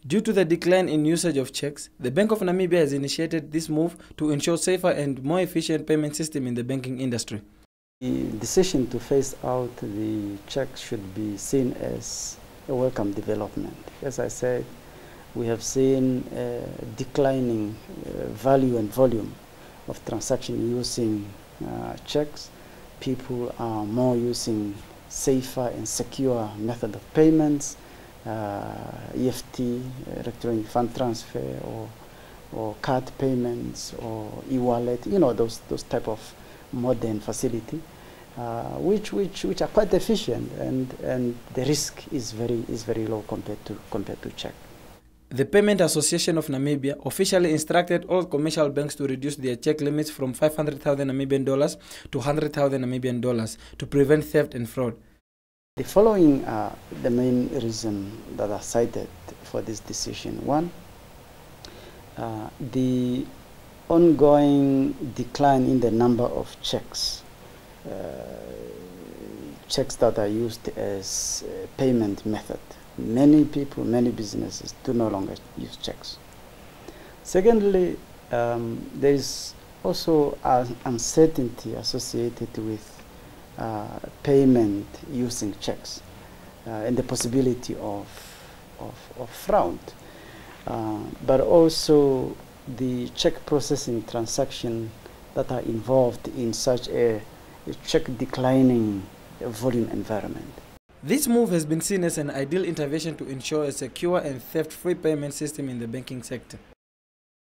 Due to the decline in usage of checks, the Bank of Namibia has initiated this move to ensure safer and more efficient payment system in the banking industry. The decision to phase out the checks should be seen as a welcome development. As I said, we have seen declining value and volume of transaction using checks. People are more using safer and secure method of payments, EFT, electronic fund transfer, or card payments, or e-wallet. You know, those type of modern facility, which are quite efficient, and the risk is very low compared to check. The Payment Association of Namibia officially instructed all commercial banks to reduce their check limits from 500,000 Namibian dollars to 100,000 Namibian dollars to prevent theft and fraud. The following are the main reasons that are cited for this decision. One, the ongoing decline in the number of checks that are used as a payment method. Many people, many businesses do no longer use checks. Secondly, there is also an uncertainty associated with payment using checks and the possibility of fraud, but also the check processing transaction that are involved in such a check declining volume environment. This move has been seen as an ideal intervention to ensure a secure and theft-free payment system in the banking sector.